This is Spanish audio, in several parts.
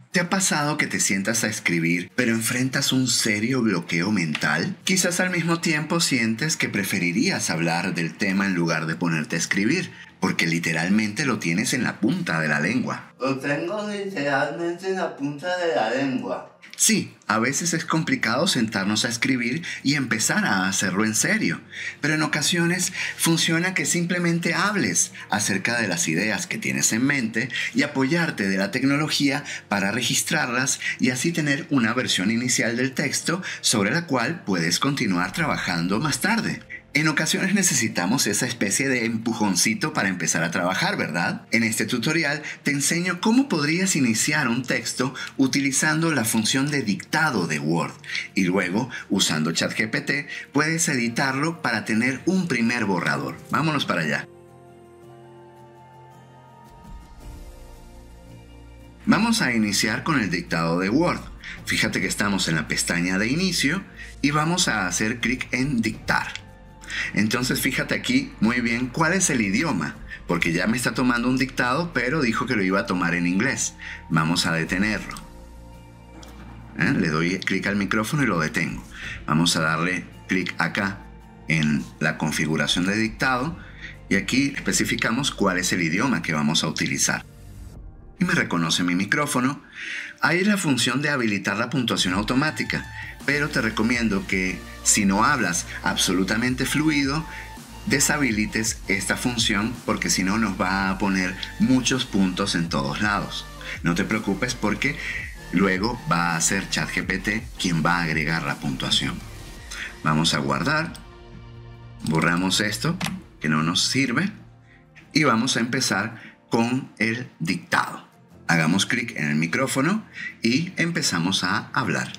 ¿Te ha pasado que te sientas a escribir, pero enfrentas un serio bloqueo mental? Quizás al mismo tiempo sientes que preferirías hablar del tema en lugar de ponerte a escribir, porque literalmente lo tienes en la punta de la lengua. Lo tengo literalmente en la punta de la lengua. Sí, a veces es complicado sentarnos a escribir y empezar a hacerlo en serio, pero en ocasiones funciona que simplemente hables acerca de las ideas que tienes en mente y apoyarte de la tecnología para registrarlas y así tener una versión inicial del texto sobre la cual puedes continuar trabajando más tarde. En ocasiones necesitamos esa especie de empujoncito para empezar a trabajar, ¿verdad? En este tutorial te enseño cómo podrías iniciar un texto utilizando la función de dictado de Word y luego, usando ChatGPT, puedes editarlo para tener un primer borrador. Vámonos para allá. Vamos a iniciar con el dictado de Word. Fíjate que estamos en la pestaña de inicio y vamos a hacer clic en dictar. Entonces fíjate aquí muy bien cuál es el idioma, porque ya me está tomando un dictado, pero dijo que lo iba a tomar en inglés. Vamos a detenerlo. Le doy clic al micrófono y lo detengo. Vamos a darle clic acá en la configuración de dictado y aquí especificamos cuál es el idioma que vamos a utilizar. Y me reconoce mi micrófono. Hay la función de habilitar la puntuación automática, pero te recomiendo que si no hablas absolutamente fluido, deshabilites esta función porque si no nos va a poner muchos puntos en todos lados. No te preocupes porque luego va a ser ChatGPT quien va a agregar la puntuación. Vamos a guardar, borramos esto que no nos sirve y vamos a empezar con el dictado. Hagamos clic en el micrófono y empezamos a hablar.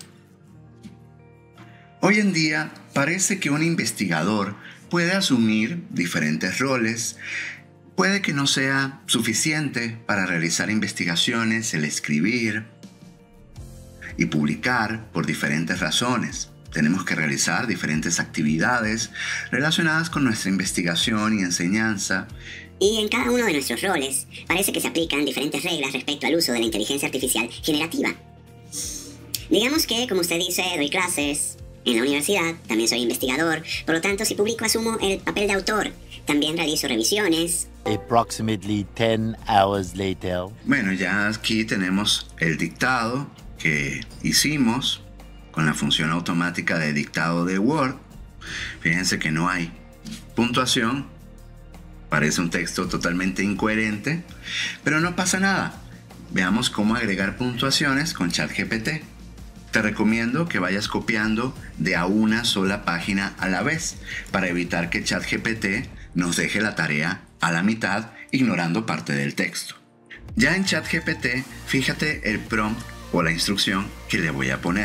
Hoy en día parece que un investigador puede asumir diferentes roles. Puede que no sea suficiente para realizar investigaciones, el escribir y publicar por diferentes razones. Tenemos que realizar diferentes actividades relacionadas con nuestra investigación y enseñanza. Y en cada uno de nuestros roles parece que se aplican diferentes reglas respecto al uso de la inteligencia artificial generativa. Digamos que, como usted dice, doy clases en la universidad, también soy investigador, por lo tanto, si publico asumo el papel de autor. También realizo revisiones. Approximately 10 hours later. Bueno, ya aquí tenemos el dictado que hicimos con la función automática de dictado de Word. Fíjense que no hay puntuación. Parece un texto totalmente incoherente, pero no pasa nada. Veamos cómo agregar puntuaciones con ChatGPT. Te recomiendo que vayas copiando de a una sola página a la vez para evitar que ChatGPT nos deje la tarea a la mitad ignorando parte del texto. Ya en ChatGPT, fíjate el prompt o la instrucción que le voy a poner.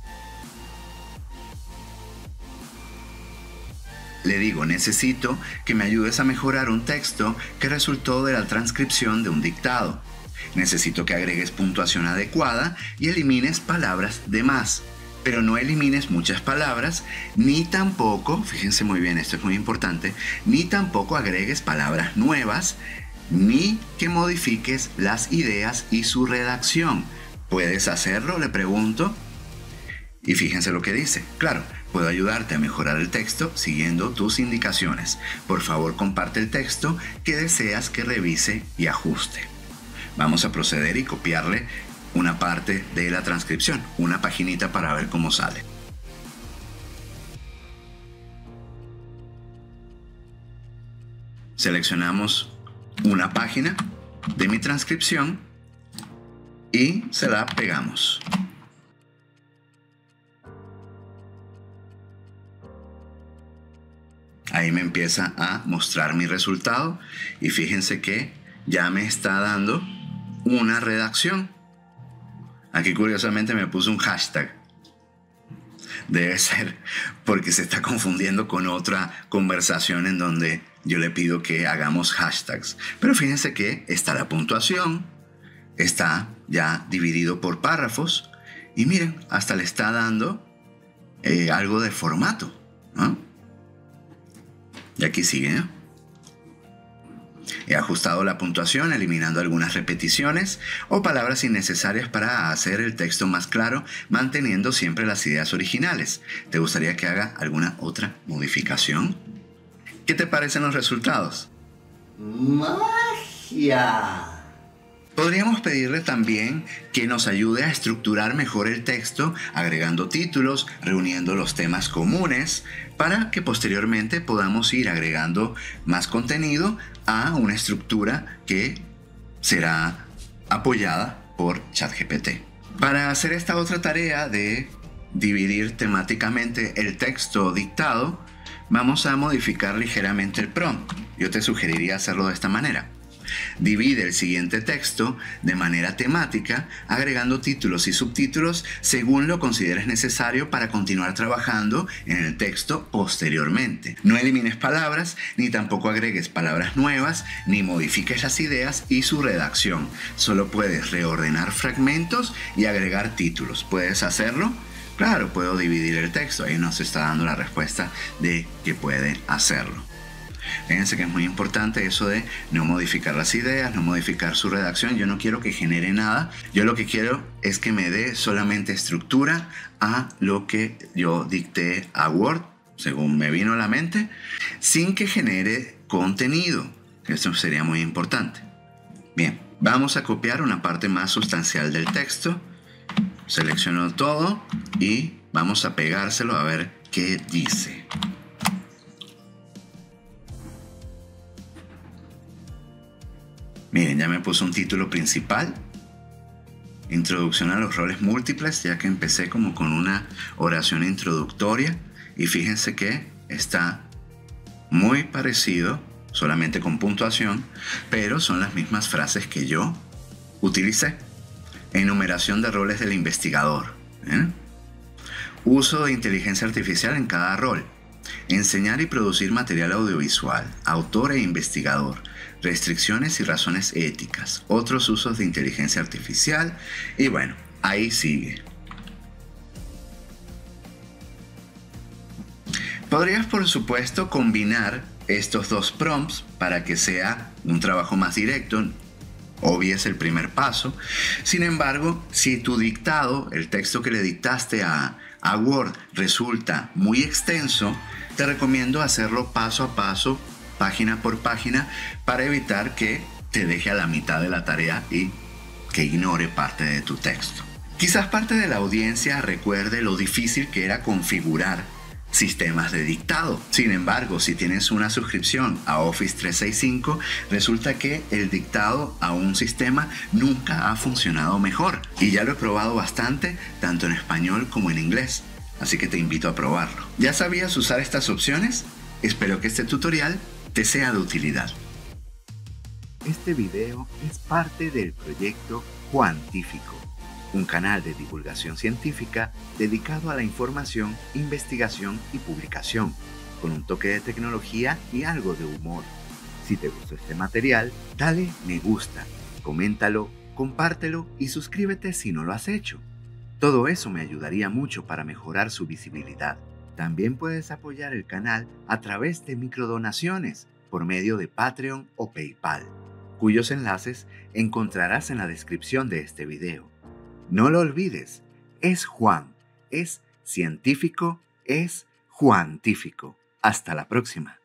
Le digo, necesito que me ayudes a mejorar un texto que resultó de la transcripción de un dictado. Necesito que agregues puntuación adecuada y elimines palabras de más. Pero no elimines muchas palabras, ni tampoco, fíjense muy bien, esto es muy importante, ni tampoco agregues palabras nuevas, ni que modifiques las ideas y su redacción. ¿Puedes hacerlo?, le pregunto. Y fíjense lo que dice. Claro, puedo ayudarte a mejorar el texto siguiendo tus indicaciones. Por favor, comparte el texto que deseas que revise y ajuste. Vamos a proceder y copiarle una parte de la transcripción, una paginita para ver cómo sale. Seleccionamos una página de mi transcripción y se la pegamos. Ahí me empieza a mostrar mi resultado y fíjense que ya me está dando una redacción. Aquí curiosamente me puso un hashtag. Debe ser porque se está confundiendo con otra conversación en donde yo le pido que hagamos hashtags. Pero fíjense que está la puntuación, está ya dividido por párrafos y miren, hasta le está dando algo de formato, ¿no? Y aquí sigue, ¿no? He ajustado la puntuación eliminando algunas repeticiones o palabras innecesarias para hacer el texto más claro, manteniendo siempre las ideas originales. ¿Te gustaría que haga alguna otra modificación? ¿Qué te parecen los resultados? ¡Magia! Podríamos pedirle también que nos ayude a estructurar mejor el texto, agregando títulos, reuniendo los temas comunes, para que posteriormente podamos ir agregando más contenido a una estructura que será apoyada por ChatGPT. Para hacer esta otra tarea de dividir temáticamente el texto dictado, vamos a modificar ligeramente el prompt. Yo te sugeriría hacerlo de esta manera. Divide el siguiente texto de manera temática, agregando títulos y subtítulos según lo consideres necesario para continuar trabajando en el texto posteriormente. No elimines palabras, ni tampoco agregues palabras nuevas, ni modifiques las ideas y su redacción. Solo puedes reordenar fragmentos y agregar títulos. ¿Puedes hacerlo? Claro, puedo dividir el texto. Ahí nos está dando la respuesta de que puede hacerlo. Fíjense que es muy importante eso de no modificar las ideas, no modificar su redacción. Yo no quiero que genere nada. Yo lo que quiero es que me dé solamente estructura a lo que yo dicté a Word, según me vino a la mente, sin que genere contenido. Esto sería muy importante. Bien, vamos a copiar una parte más sustancial del texto. Selecciono todo y vamos a pegárselo a ver qué dice. Miren, ya me puso un título principal. Introducción a los roles múltiples, ya que empecé como con una oración introductoria. Y fíjense que está muy parecido, solamente con puntuación, pero son las mismas frases que yo utilicé. Enumeración de roles del investigador. Uso de inteligencia artificial en cada rol. Enseñar y producir material audiovisual. Autor e investigador. Restricciones y razones éticas. Otros usos de inteligencia artificial. Y bueno, ahí sigue. Podrías, por supuesto, combinar estos dos prompts para que sea un trabajo más directo. Obvies el primer paso. Sin embargo, si tu dictado, el texto que le dictaste a Word, resulta muy extenso, te recomiendo hacerlo paso a paso, página por página, para evitar que te deje a la mitad de la tarea y que ignore parte de tu texto. Quizás parte de la audiencia recuerde lo difícil que era configurar sistemas de dictado. Sin embargo, si tienes una suscripción a Office 365, resulta que el dictado a un sistema nunca ha funcionado mejor. Y ya lo he probado bastante, tanto en español como en inglés. Así que te invito a probarlo. ¿Ya sabías usar estas opciones? Espero que este tutorial te sea de utilidad. Este video es parte del proyecto Juantífico, un canal de divulgación científica dedicado a la información, investigación y publicación, con un toque de tecnología y algo de humor. Si te gustó este material, dale me gusta, coméntalo, compártelo y suscríbete si no lo has hecho. Todo eso me ayudaría mucho para mejorar su visibilidad. También puedes apoyar el canal a través de microdonaciones por medio de Patreon o PayPal, cuyos enlaces encontrarás en la descripción de este video. No lo olvides, es Juan, es científico, es Juantífico. Hasta la próxima.